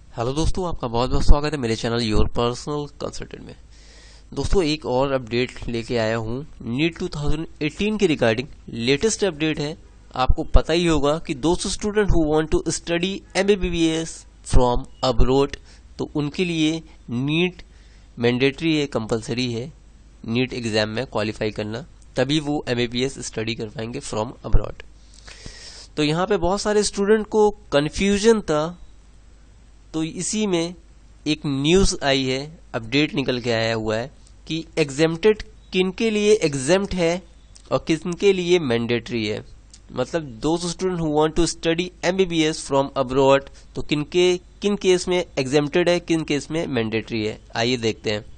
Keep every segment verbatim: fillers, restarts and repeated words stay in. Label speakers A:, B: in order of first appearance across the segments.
A: Hello दोस्तों, आपका बहुत बहुत स्वागत है मेरे चैनल योर पर्सनल कंसल्टेंट में। दोस्तों, एक और अपडेट लेके आया हूँ नीट टू थाउजेंड एटीन के रिगार्डिंग। लेटेस्ट अपडेट है। आपको पता ही होगा कि दोस्त student who want to study MBBS from abroad, तो उनके लिए नीट मैंडेटरी है, कंपलसरी है नीट एग्जाम में क्वालिफाई करना, तभी वो एमबीबीएस स्टडी कर पाएंगे फ्रॉम अब्रॉड। तो यहाँ पे बहुत सारे स्टूडेंट को कंफ्यूजन था, तो इसी में एक न्यूज आई है, अपडेट निकल के आया हुआ है कि एग्जेम्प्टेड किन के लिए एग्जेम्प्ट है और किन के लिए मैंडेटरी है। मतलब दोस्त student who want to study MBBS from abroad, तो किन के किन केस में एग्जेम्प्टेड है, किन केस में मैंडेटरी है। आइए देखते हैं।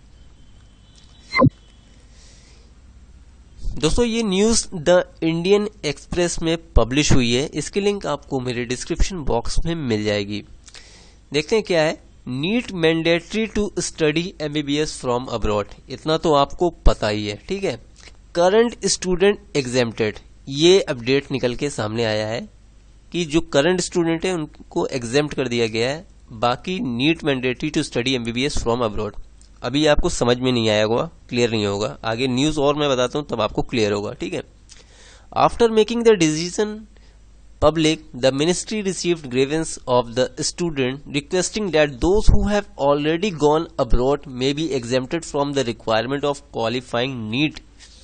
A: दोस्तों, ये न्यूज द इंडियन एक्सप्रेस में पब्लिश हुई है। इसकी लिंक आपको मेरे डिस्क्रिप्शन बॉक्स में मिल जाएगी। देखते हैं क्या है। NEET mandatory to study MBBS from abroad, इतना तो आपको पता ही है, ठीक है। करंट स्टूडेंट एग्जेम्प्टेड, ये अपडेट निकल के सामने आया है कि जो करंट स्टूडेंट है उनको एग्जेम्प्ट कर दिया गया है। बाकी NEET mandatory to study MBBS from abroad. अभी आपको समझ में नहीं आया होगा, क्लियर नहीं होगा, आगे न्यूज और मैं बताता हूं तब आपको क्लियर होगा, ठीक है। After making the decision public, the ministry received grievance of the student requesting that those who have already gone abroad may be exempted from the requirement of qualifying NEET.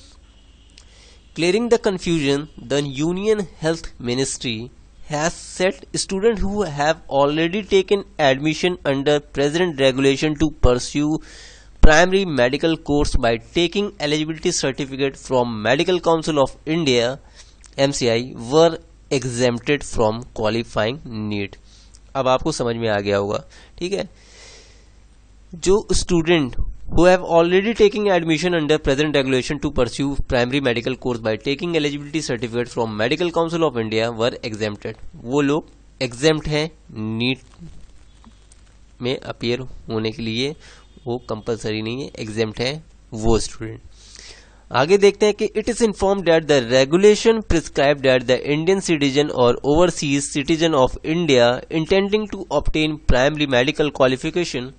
A: Clearing the confusion, the Union Health Ministry has said students who have already taken admission under present regulation to pursue primary medical course by taking eligibility certificate from Medical Council of India M C I were exempted from qualifying NEET। अब आपको समझ में आ गया होगा, ठीक है। जो student who have already taken admission under present regulation to pursue primary medical course by taking eligibility certificate from Medical Council of India were exempted, वो लोग exempt हैं NEET में अपीयर होने के लिए, वो कंपलसरी नहीं है, exempt है वो स्टूडेंट। आगे देखते हैं कि it is informed that the regulation prescribe that the Indian citizen or overseas citizen of India intending to obtain primary medical qualification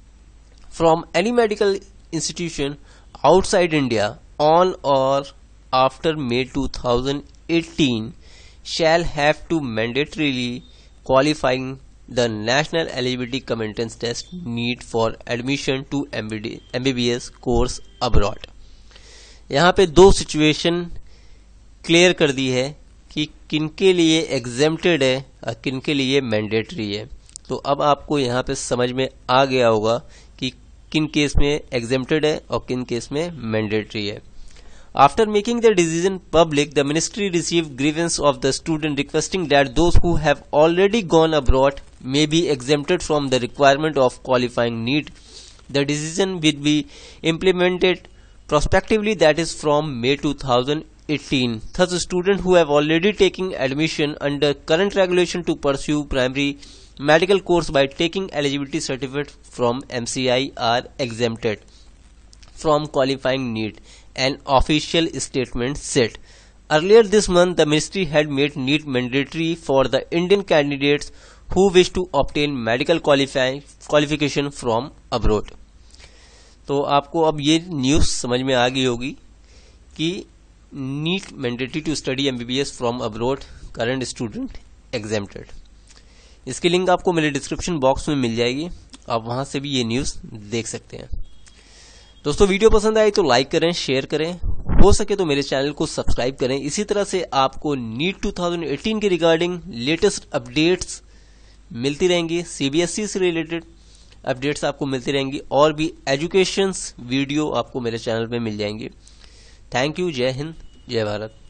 A: from any medical institution outside India on or after May two thousand eighteen shall have to mandatorily qualifying the national eligibility cum entrance test NEET for admission to MBBS course abroad. यहाँ पे दो situation clear कर दी है कि किनके लिए exempted है और किनके लिए मैंडेटरी है। तो अब आपको यहाँ पे समझ में आ गया होगा कि किन केस में एग्जेम्प्टेड है और किन केस में मैंडेटरी है। After making the decision public, the ministry receive grievance of the student requesting that those who have already gone abroad may be exempted from the requirement of qualifying NEET. The decision will be implemented prospectively, that is from May two thousand eighteen. Thus, students who have already taken admission under current regulation to pursue primary medical course by taking eligibility certificate from M C I are exempted from qualifying NEET, an official statement said. Earlier this month, the ministry had made NEET mandatory for the Indian candidates who wish to obtain medical qualify qualification from abroad. तो आपको अब ये news समझ में आ गई होगी कि NEET mandatory to study MBBS from abroad, current student exempted. इसकी लिंक आपको मेरे डिस्क्रिप्शन बॉक्स में मिल जाएगी, आप वहां से भी ये न्यूज देख सकते हैं। दोस्तों, वीडियो पसंद आई तो लाइक करें, शेयर करें, हो सके तो मेरे चैनल को सब्सक्राइब करें। इसी तरह से आपको नीट टू थाउजेंड एटीन के रिगार्डिंग लेटेस्ट अपडेट्स मिलती रहेंगी, सीबीएसई से रिलेटेड अपडेट्स आपको मिलती रहेंगी, और भी एजुकेशंस वीडियो आपको मेरे चैनल पे मिल जाएंगे। Thank you. जय हिंद, जय भारत।